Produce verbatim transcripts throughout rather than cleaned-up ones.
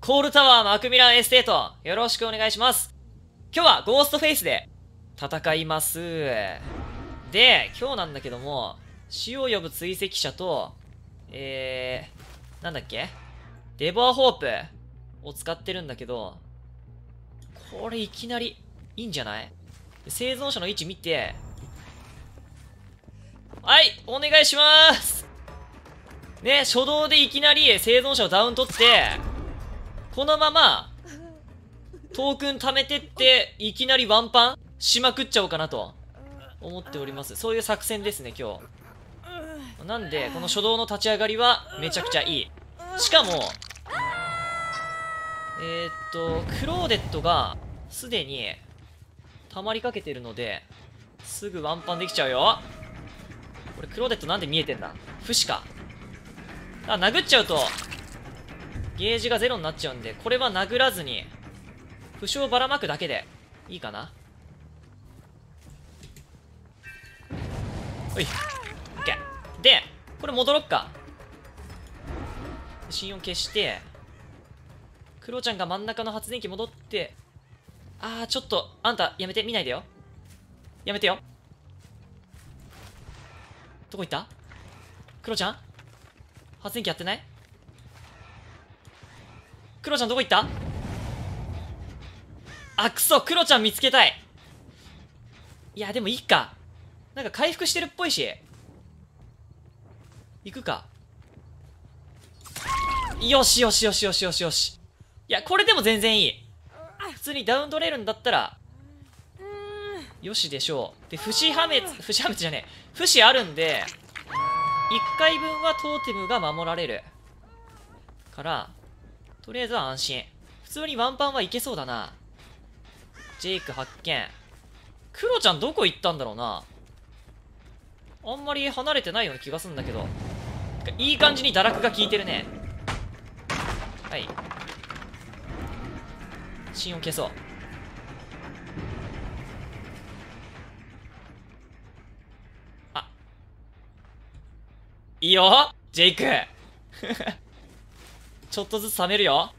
コールタワーマクミランエステート、よろしくお願いします。今日はゴーストフェイスで戦います。で、今日なんだけども、死を呼ぶ追跡者と、えー、なんだっけデボアホープを使ってるんだけど、これいきなりいいんじゃない？生存者の位置見て、はい、お願いします。ね、初動でいきなり生存者をダウン取って、このまま、トークン貯めてって、いきなりワンパンしまくっちゃおうかなと思っております。そういう作戦ですね、今日。なんで、この初動の立ち上がりはめちゃくちゃいい。しかも、えー、っと、クローデットがすでに溜まりかけてるので、すぐワンパンできちゃうよ。これクローデットなんで見えてんだ？不死か。あ、殴っちゃうと、ゲージがゼロになっちゃうんで、これは殴らずに、負傷をばらまくだけでいいかな。ほい。オッケー。で、これ戻ろっか。心音消して、クロちゃんが真ん中の発電機戻って、あー、ちょっと、あんた、やめて、見ないでよ。やめてよ。どこ行った？クロちゃん発電機やってない？クロちゃんどこ行った？あ、くそ、クロちゃん見つけたい。いや、でもいいか。なんか回復してるっぽいし。行くか。よしよしよしよしよしよし。いや、これでも全然いい。普通にダウン取れるんだったら、よしでしょう。で、不死破滅、不死破滅じゃねえ。不死あるんで、いっかいぶんはトーテムが守られる。から、とりあえずは安心。普通にワンパンはいけそうだな。ジェイク発見。クロちゃんどこ行ったんだろうな。あんまり離れてないような気がするんだけど。いい感じに堕落が効いてるね。はい。心音消そう。あ。いいよジェイクちょっとずつ冷めるよ。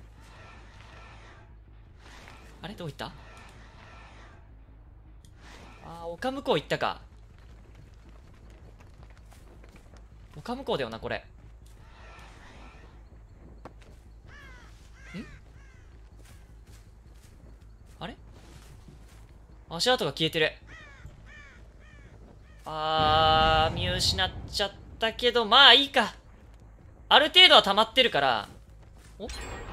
あれどこ行った？あー、丘向こう行ったか。丘向こうだよな、これ。ん？あれ？足跡が消えてる。あー、見失っちゃったけど、まあいいか。ある程度は溜まってるから。お？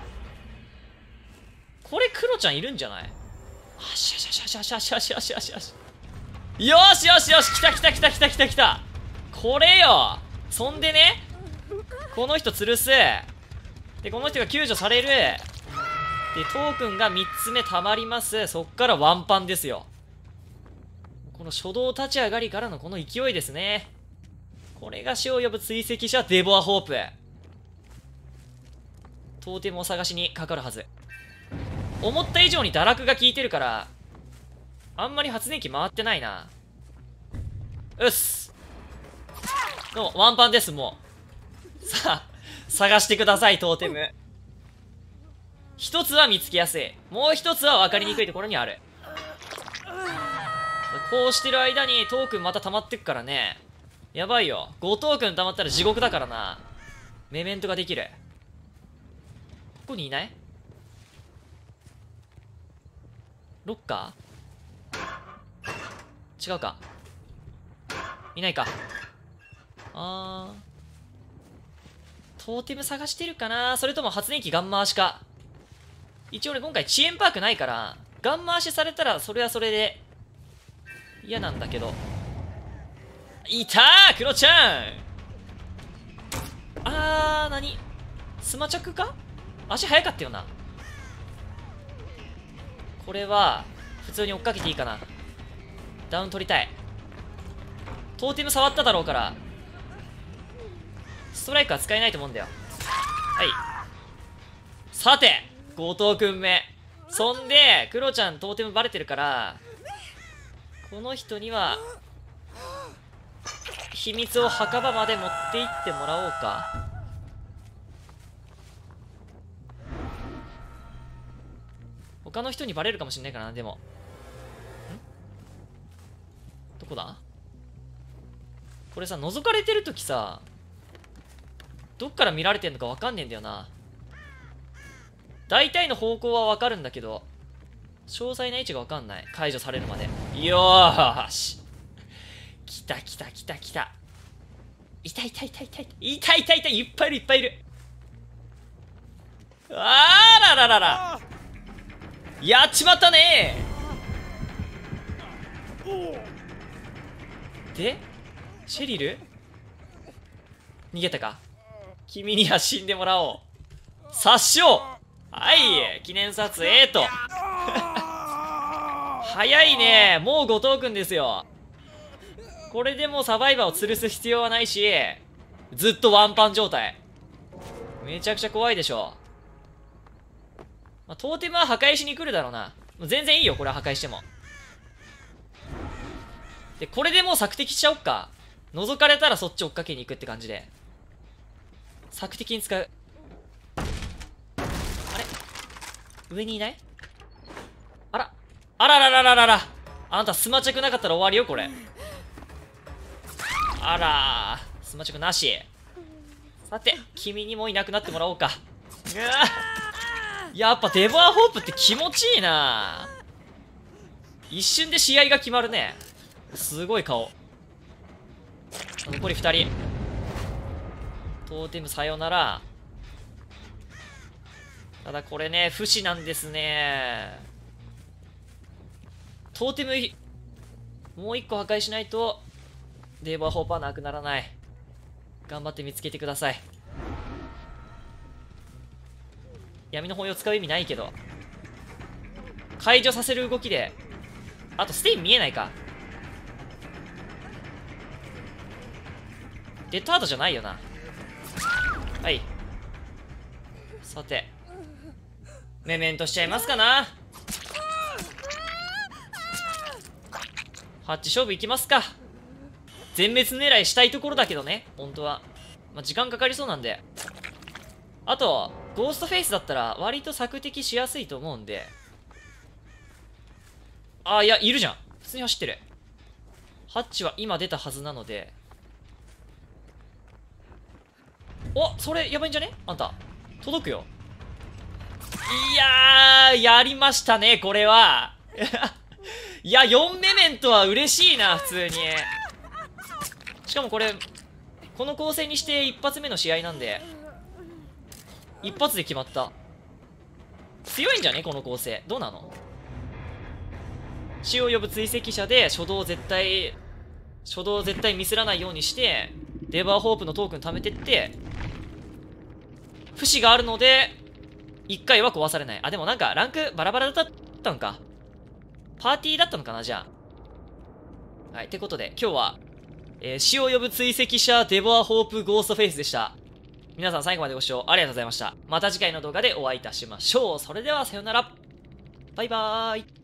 これクロちゃんいるんじゃない？あしゃしゃしゃしゃしゃしゃしゃしゃしゃし。よしよしよし、来た来た来た来た来た来た。これよ。そんでね、この人吊るす。で、この人が救助される。で、トークンがみっつめ溜まります。そっからワンパンですよ。この初動立ち上がりからのこの勢いですね。これが死を呼ぶ追跡者デボアホープ。トーテムを探しにかかるはず。思った以上に堕落が効いてるから、あんまり発電機回ってないな。うっす。どうも、ワンパンです、もう。さあ、探してください、トーテム。一つは見つけやすい。もう一つは分かりにくいところにある。こうしてる間にトークンまた溜まってくからね。やばいよ。ごトークン溜まったら地獄だからな。メメントができる。ここにいない？ロッカー？違うか。いないか。あー。トーテム探してるかな？それとも発電機ガン回しか。一応俺今回遅延パークないから、ガン回しされたらそれはそれで嫌なんだけど。いたークロちゃん。あー、なにスマチャクか？足速かったよな。これは普通に追っかけていいかな。ダウン取りたい。トーテム触っただろうからストライクは使えないと思うんだよ。はい。さてごトークンめ。そんでクロちゃんトーテムバレてるから、この人には秘密を墓場まで持って行ってもらおうか。 他の人にバレるかもしんないからな。でもんどこだこれさ、覗かれてるときさ、どっから見られてんのかわかんねえんだよな。大体の方向はわかるんだけど、詳細な位置がわかんない。解除されるまで。よーし。来た来た来た来た。いたいたいたいたいた。いたいたいた。いっぱいいるいっぱいいる。あーらららら。やっちまったねー。で、シェリル逃げたか。君には死んでもらおう。殺傷。はい、記念撮影と。早いね。もう後藤くんですよ。これでもうサバイバーを吊るす必要はないし、ずっとワンパン状態。めちゃくちゃ怖いでしょ。まあ、トーテムは破壊しに来るだろうな。もう全然いいよ、これは破壊しても。で、これでもう索敵しちゃおっか。覗かれたらそっち追っかけに行くって感じで。索敵に使う。あれ上にいない？あらあらららららら。あなたスマチャクなかったら終わりよ、これ。あらー、スマチャクなし。さて、君にもいなくなってもらおうか。うわやっぱデボアホープって気持ちいいな。一瞬で試合が決まるね。すごい顔。残りふたり。トーテムさよなら。ただこれね、不死なんですね。トーテム、もう一個破壊しないと、デーバーホープはなくならない。頑張って見つけてください。闇の包囲を使う意味ないけど。解除させる動きで。あとステイン見えないか。デッドハートじゃないよな。はい。さて。メメントしちゃいますかな。ハッチ勝負いきますか。全滅狙いしたいところだけどね、本当は。まあ、時間かかりそうなんで。あと、ゴーストフェイスだったら割と索敵しやすいと思うんで。あー、いや、いるじゃん。普通に走ってる。ハッチは今出たはずなので。お、それやばいんじゃねあんた。届くよ。いやー、やりましたね、これは。いや、よんメメントは嬉しいな、普通に。しかもこれ、この構成にして一発目の試合なんで、一発で決まった。強いんじゃねこの構成。どうなの？死を呼ぶ追跡者で初動絶対、初動絶対ミスらないようにして、デバーホープのトークン貯めてって、不死があるので、一回は壊されない。あ、でもなんかランクバラバラだったのか。パーティーだったのかな、じゃあ。はい、ってことで、今日は、えー、死を呼ぶ追跡者デボアホープゴーストフェイスでした。皆さん最後までご視聴ありがとうございました。また次回の動画でお会いいたしましょう。それではさようなら。バイバーイ。